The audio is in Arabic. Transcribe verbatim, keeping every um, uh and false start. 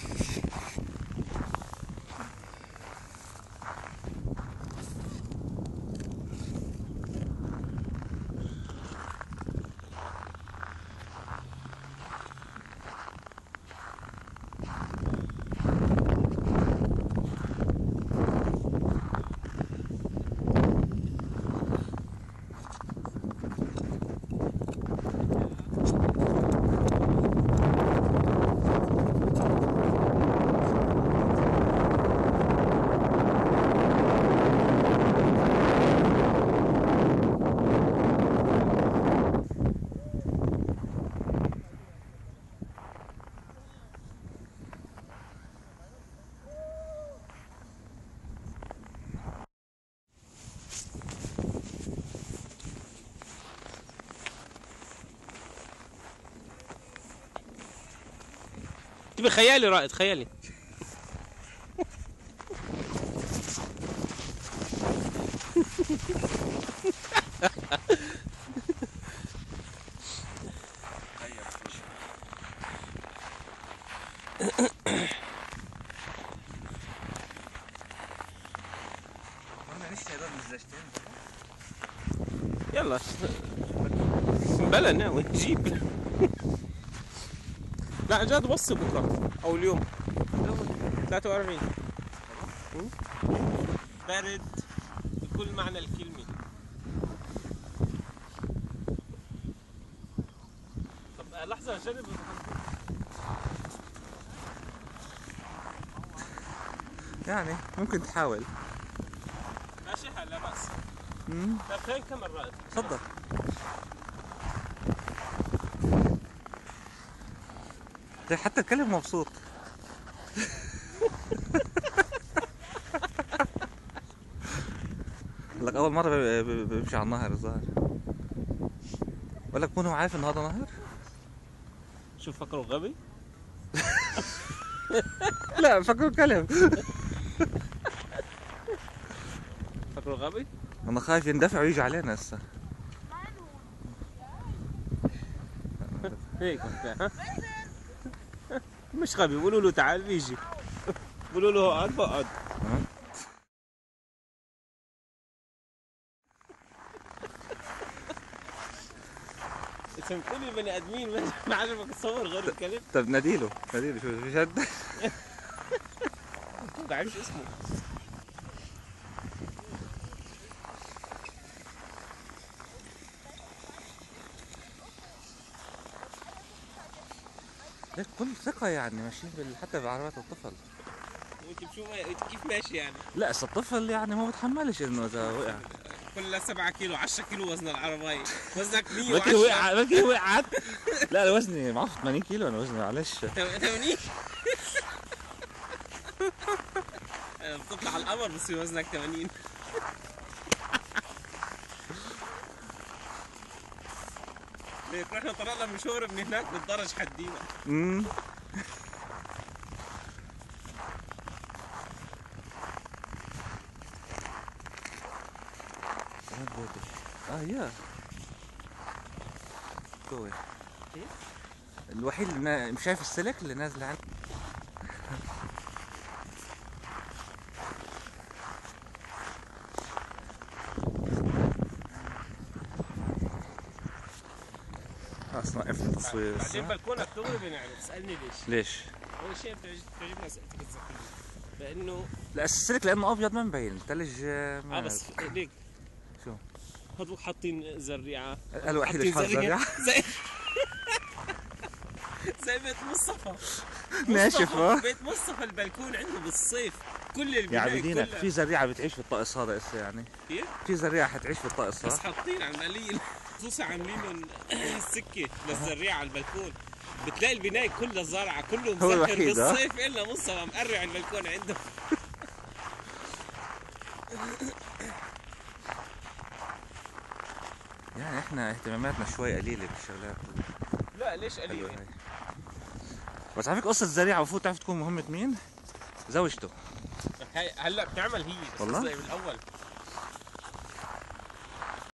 تبي خيالي رائد خيالي. يلا بلا ناوي جيب. لا عن جد وصي بكره او اليوم ثلاثة وأربعين. برد بكل معنى الكلمة. طب لحظة جرب يعني ممكن تحاول. ماشي حال لا بأس. امم طيب خلينا نكمل رائد. تفضل. حتى الكلب مبسوط. لك اول مره بمشي على النهر الظاهر. بقول لك مو عارف ان هذا نهر. شو فكروا غبي؟ لا فكروا كلب. فكروا غبي؟ انا خايف يندفع ويجي علينا هسه. هيك ها؟ مش غبي، قولوا له تعال بيجي. قولوا له اقعد بقعد. انت بتقول البني ادمين ما عجبك تصور غير الكلب؟ طب ناديله ناديله شو في شد؟ ما بعرفش اسمه. ليك بكل ثقة يعني ماشيين حتى بعربيات الطفل. وانت بشو كيف ماشي يعني؟ لا بس الطفل يعني ما بتحملش انه اذا وقع. كلها سبعة كيلو عشرة كيلو وزن العربية، وزنك مية بلكي وعشرة. وقع بلكي وقعت. لا انا وزني معه ثمانين كيلو انا وزني معلش. ثمانين بتطلع على القمر بصير وزنك ثمانين. ليك رحنا طلعنا مشوار من هناك بالدرج حدينا. امم اه يا قوي. الوحيد اللي مش شايف السلك اللي نازل عنه. خلاص وقفت التصوير. بعدين بلكونك دغري بنعرف. اسالني ليش؟ ليش؟ اول شيء بتعجبني اسئلتك الذكيه لانه لا السلك لانه ابيض ما مبين الثلج. اه بس ليك شو؟ هذوك حاطين زريعه. الوحيد اللي حاط زريعه زي زي بيت مصطفى. ناشف. اه بيت مصطفى البلكون عنده بالصيف كل البناية يعني بدينك في زريعه بتعيش في الطقس هذا هسه يعني. كيف؟ في زريعه حتعيش في الطقس. بس حاطين عمالين خصوصا عاملين لهم السكه للزريعه على البلكون. بتلاقي البناية كلها زرعه كله مسكر بالصيف الا مصطفى مقرع البلكون عنده. يعني احنا اهتماماتنا شوي قليله بالشغلات. لا ليش قليله؟ بس على فكره قصه الزريعه المفروض تعرف تكون مهمه مين؟ زوجته. هلا بتعمل هي بس والله؟ بالاول